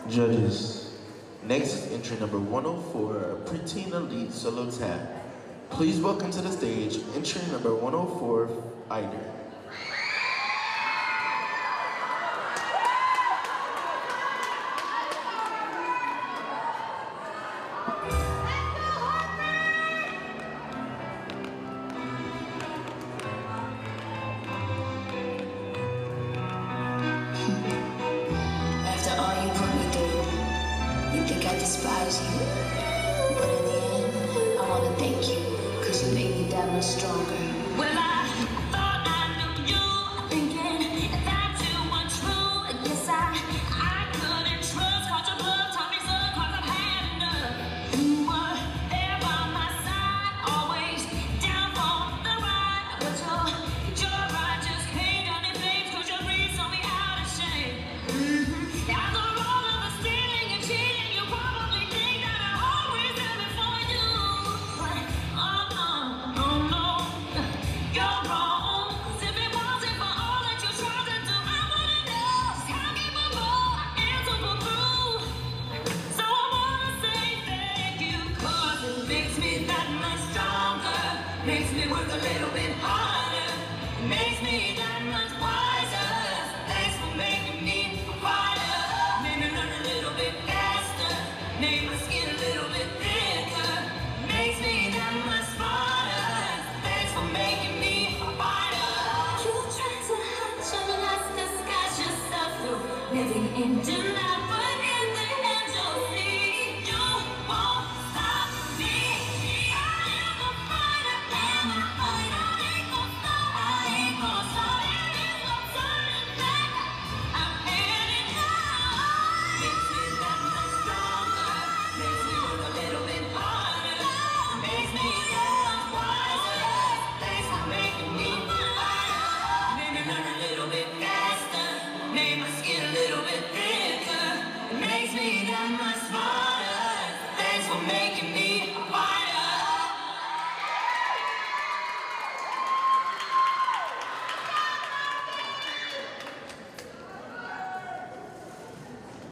Judges. Next is entry number 104, Preteen Elite Solo Tap. Please welcome to the stage entry number 104, Ider. I despise you, but in the end, I wanna thank you, cause you made me that much stronger. Well, I thought I knew you, thinking that you were true. Yes, I couldn't trust, caught your blood, taught me so, cause I've had enough. You were there by my side, always down for the ride, but your ride just came down in flames, cause your breeze saw me out of shame. Now the role of the stealing and cheating, makes me work a little bit harder, makes me that much wiser. Thanks for making me a fighter. Made me learn a little bit faster, made my skin a little bit thicker, makes me that much smarter. Thanks for making me a fighter. You try to hide your lies, disguise yourself through living in denial, but in the end you'll see you won't stop me. Made my skin a little bit thicker. It makes me that much smarter. Thanks for making me